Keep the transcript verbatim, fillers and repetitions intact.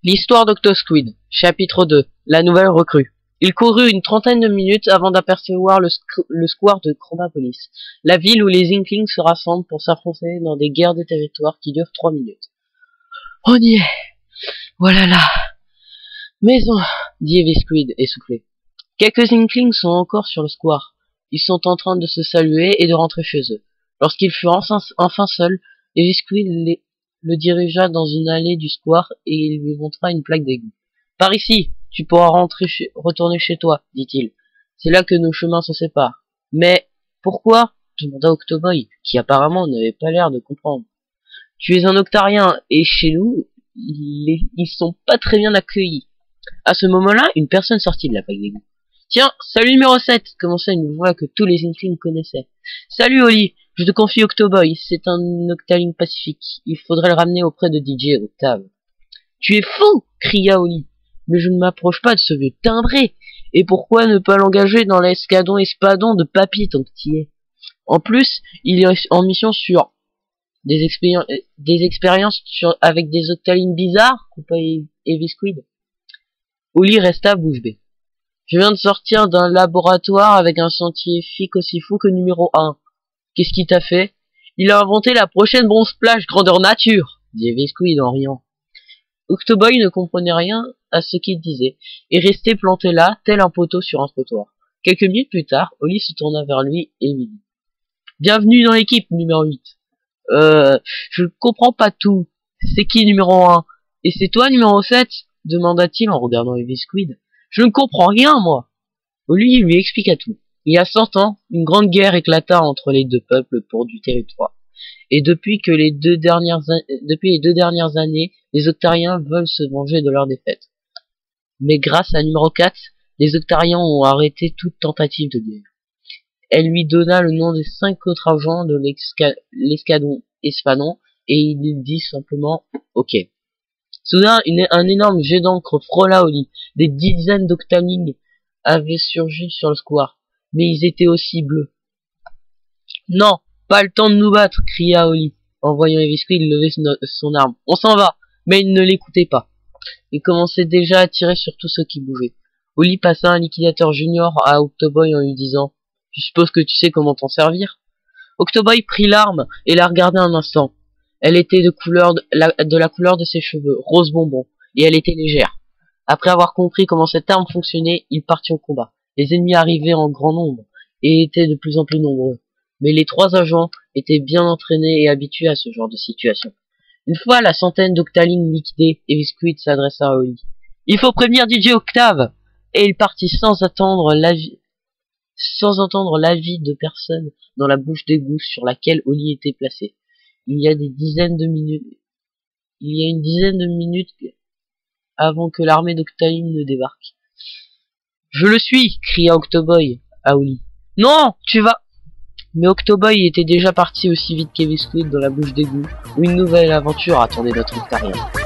L'histoire d'Octosquid, chapitre deux, la nouvelle recrue. Il courut une trentaine de minutes avant d'apercevoir le, le square de Chromapolis, la ville où les Inklings se rassemblent pour s'affronter dans des guerres de territoire qui durent trois minutes. On y est. Voilà la maison, dit Evisquid, essoufflé. Quelques Inklings sont encore sur le square. Ils sont en train de se saluer et de rentrer chez eux. Lorsqu'ils furent enfin, enfin seuls, Evisquid les le dirigea dans une allée du square et il lui montra une plaque d'égout. « Par ici, tu pourras rentrer chez, retourner chez toi, dit-il. C'est là que nos chemins se séparent. »« Mais pourquoi ?» demanda Octoboy, qui apparemment n'avait pas l'air de comprendre. « Tu es un octarien et chez nous, les, ils sont pas très bien accueillis. » À ce moment-là, une personne sortit de la plaque d'égout. « Tiens, salut numéro sept !» commença une voix que tous les Inklings connaissaient. « Salut Oli, je te confie Octoboy, c'est un Octaling pacifique. Il faudrait le ramener auprès de D J Octave. »« Tu es fou !» cria Oli. « Mais je ne m'approche pas de ce vieux timbré. Et pourquoi ne pas l'engager dans l'escadron espadon de Papy tant que t'y es? En plus, il est en mission sur des, expéri des expériences sur avec des Octalings bizarres, coupa Evisquid. » Oli resta bouche bée. « Je viens de sortir d'un laboratoire avec un scientifique aussi fou que numéro un. Qu'est-ce qu'il t'a fait? »« Il a inventé la prochaine bronze plage grandeur nature, » dit Evisquid en riant. Octoboy ne comprenait rien à ce qu'il disait, et restait planté là, tel un poteau sur un trottoir. Quelques minutes plus tard, Oli se tourna vers lui et lui dit « Bienvenue dans l'équipe, numéro huit. Euh, je ne comprends pas tout. C'est qui numéro un? Et c'est toi, numéro sept? demanda-t-il en regardant Evisquid. « Je ne comprends rien, moi. » Oli lui expliqua tout. Il y a cent ans, une grande guerre éclata entre les deux peuples pour du territoire. Et depuis que les deux dernières, depuis les deux dernières années, les Octariens veulent se venger de leur défaite. Mais grâce à numéro quatre, les Octariens ont arrêté toute tentative de guerre. Elle lui donna le nom des cinq autres agents de l'escadron espadon, et il dit simplement « Ok ». Soudain, une, un énorme jet d'encre frôla Oli. Des dizaines d'Octalings avaient surgi sur le square. Mais ils étaient aussi bleus. « Non, pas le temps de nous battre !» cria Oli, en voyant Evisquid lever son arme. « On s'en va !» Mais il ne l'écoutait pas. Il commençait déjà à tirer sur tout ce qui bougeait. Oli passa un liquidateur junior à Octoboy en lui disant « Je suppose que tu sais comment t'en servir ?» Octoboy prit l'arme et la regarda un instant. Elle était de, couleur de, la, de la couleur de ses cheveux, rose bonbon, et elle était légère. Après avoir compris comment cette arme fonctionnait, il partit au combat. Les ennemis arrivaient en grand nombre, et étaient de plus en plus nombreux. Mais les trois agents étaient bien entraînés et habitués à ce genre de situation. Une fois la centaine d'Octalings liquidés, Evisquid s'adressa à Oli. « Il faut prévenir D J Octave !» Et il partit sans attendre l'avis, sans entendre l'avis de personne dans la bouche d'égout sur laquelle Oli était placé. Il y a des dizaines de minutes, il y a une dizaine de minutes avant que l'armée d'Octaling ne débarque. « Je le suis !» cria Octoboy à Oli. « Non, tu vas... » Mais Octoboy était déjà parti aussi vite qu'Evisquid dans la bouche d'égout, où une nouvelle aventure attendait notre Octarien.